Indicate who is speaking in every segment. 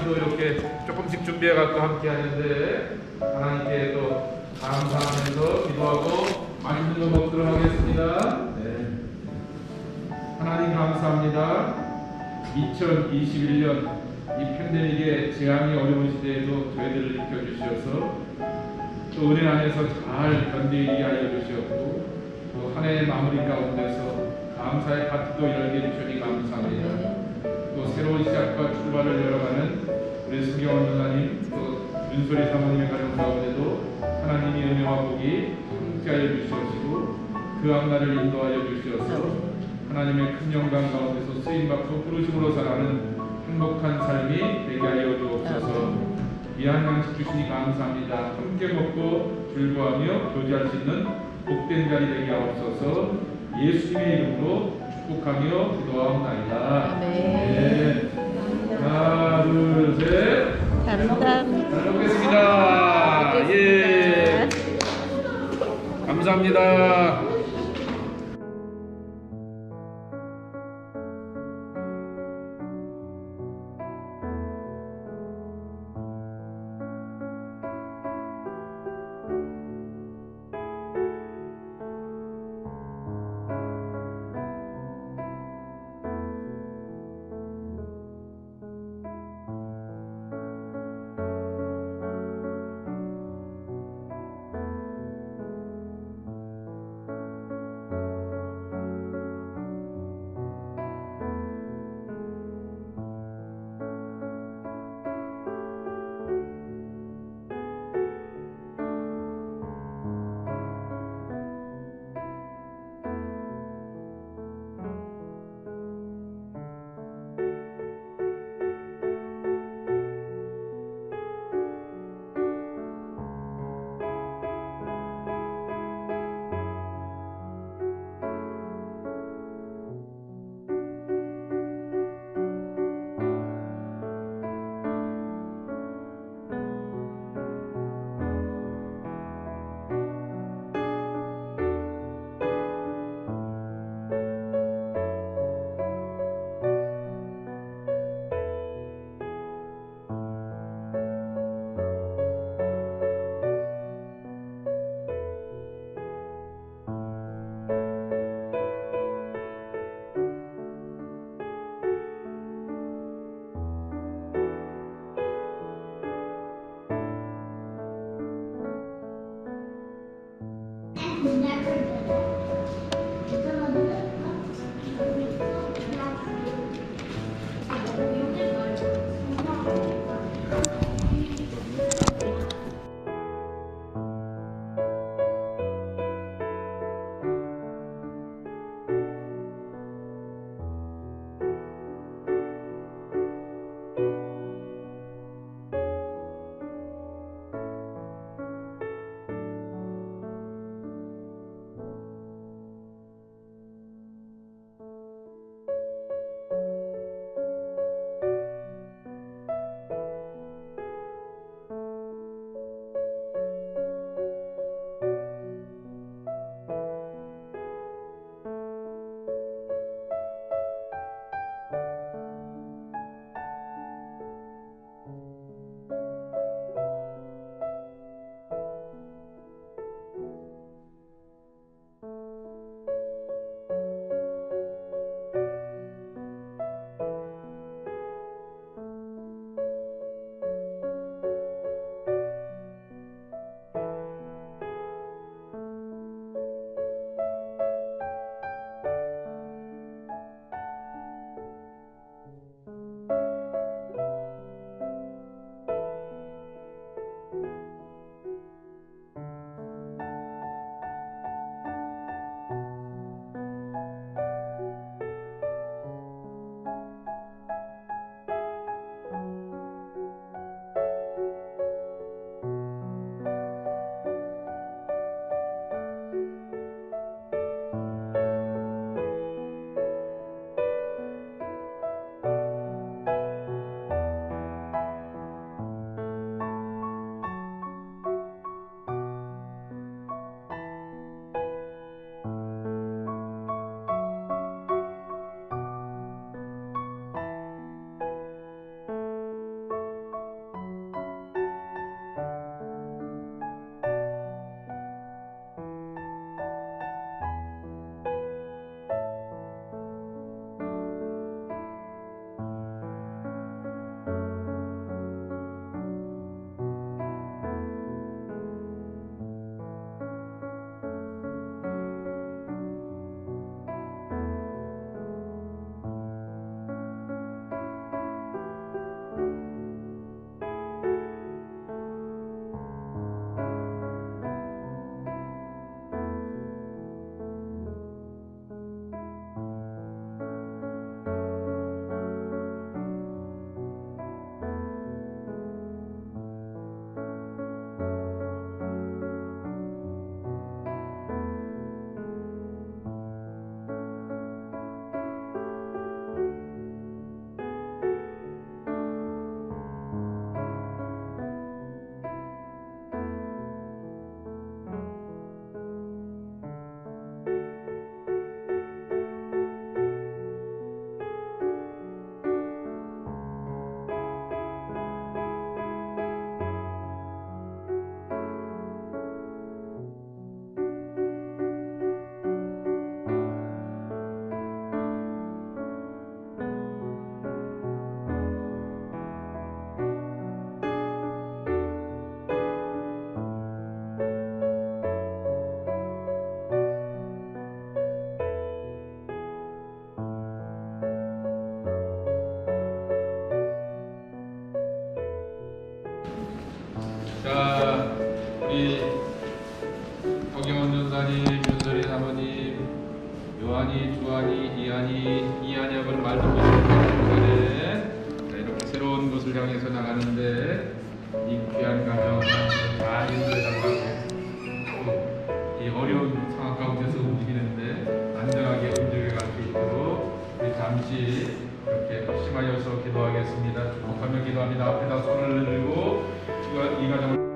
Speaker 1: 파티도 이렇게 조금씩 준비해 갖고 함께 하는데 하나님께 또 감사하면서 기도하고 맛있는 거 먹도록 하겠습니다. 네. 하나님 감사합니다. 2021년 이 팬데믹의 재앙이 어려운 시대에도 저희들을 지켜주셔서 또 은혜 안에서 잘 견디게 하여 주셨고 또 한 해의 마무리 가운데서 감사의 파티도 열게 해주시니 감사합니다. 또 새로운 시작과 출발을 열어가는 우리 승경원 누나님 또 윤소리 사모님의 가정 가운데도 하나님이 은혜와 복이 함께하여 주시옵시고 그 앞날을 인도하여 주시어서 하나님의 큰 영광 가운데서 쓰임받고 부르심으로 살아가는 행복한 삶이 되게 하여 주옵소서. 귀한 양식 주시니 감사합니다. 함께 먹고 즐거워하며 교제할 수 있는 복된 자리 되게 하옵소서. 예수님의 이름으로 축복하며 기도하옵나이다. 네. 하나, 둘, 셋.
Speaker 2: 감사합니다.
Speaker 1: 잘 먹겠습니다. 예. 감사합니다. 조한이, 주한이, 이한이 하고는 말도 못하는 이렇게 새로운 곳을 향해서 나가는데 이 귀한 가정 잘 인도해달라고 이 어려운 상황 가운데서 움직이는데 안전하게 움직여 갈 수 있도록 우리 잠시 이렇게 심하여서 기도하겠습니다. 축복하며 기도합니다. 앞에다 손을 들고 이 가정을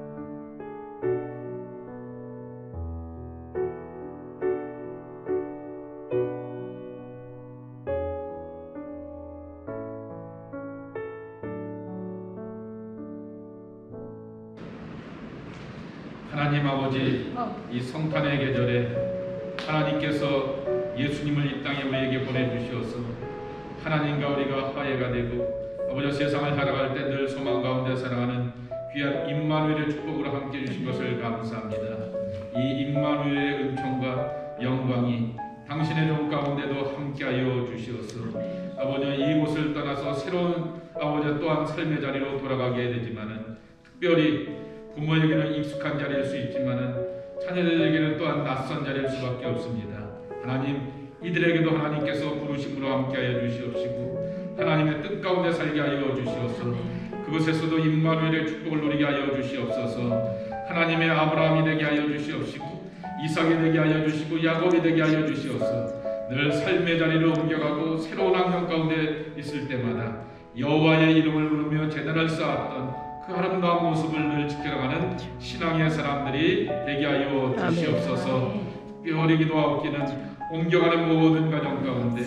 Speaker 1: 하나님 아버지, 이 성탄의 계절에 하나님께서 예수님을 이 땅에 우리에게 보내주시어서 하나님과 우리가 화해가 되고 아버지 세상을 살아갈 때 늘 소망 가운데 살아가는 귀한 임마누엘의 축복으로 함께 해주신 것을 감사합니다. 이 임마누엘의 은총과 영광이 당신의 종 가운데도 함께하여 주시어서 아버지 이곳을 떠나서 새로운 아버지 또한 삶의 자리로 돌아가게 되지만은 특별히 부모에게는 익숙한 자리일 수 있지만은 자녀들에게는 또한 낯선 자리일 수밖에 없습니다. 하나님 이들에게도 하나님께서 부르심으로 함께하여 주시옵시고 하나님의 뜻 가운데 살게 하여 주시옵소서. 그곳에서도 임마누엘의 축복을 누리게 하여 주시옵소서. 하나님의 아브라함이 되게 하여 주시옵시고 이삭이 되게 하여 주시고 야곱이 되게 하여 주시옵소서. 늘 삶의 자리로 옮겨가고 새로운 환경 가운데 있을 때마다 여호와의 이름을 부르며 제단을 쌓았던 그 아름다운 모습을 늘 지켜나가는 신앙의 사람들이 되게 하여 주시옵소서. 특별히 기도하옵기는 옮겨가는 모든 가정 가운데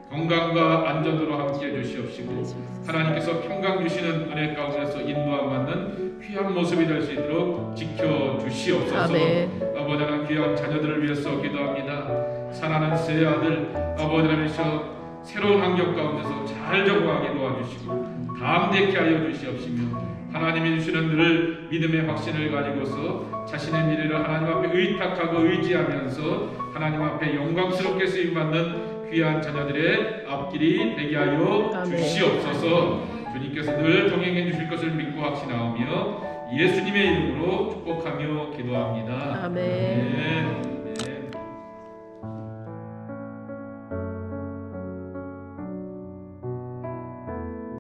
Speaker 1: 건강과 안전으로 함께해 주시옵시고 하나님께서 평강 주시는 은혜 가운데서 인도함 받는 귀한 모습이 될 수 있도록 지켜주시옵소서. 아버지 하나님 귀한 자녀들을 위해서 기도합니다. 사랑하는 새 아들 아버지 하나님께서 새로운 환경 가운데서 잘 적응하게 도와주시고 담대케 하여 주시옵시며 하나님이 주시는 늘 믿음의 확신을 가지고서 자신의 미래를 하나님 앞에 의탁하고 의지하면서 하나님 앞에 영광스럽게 쓰임받는 귀한 자녀들의 앞길이 되게 하여 주시옵소서. 주님께서 늘 동행해 주실 것을 믿고 확신하오며 예수님의 이름으로 축복하며 기도합니다.
Speaker 2: 아멘.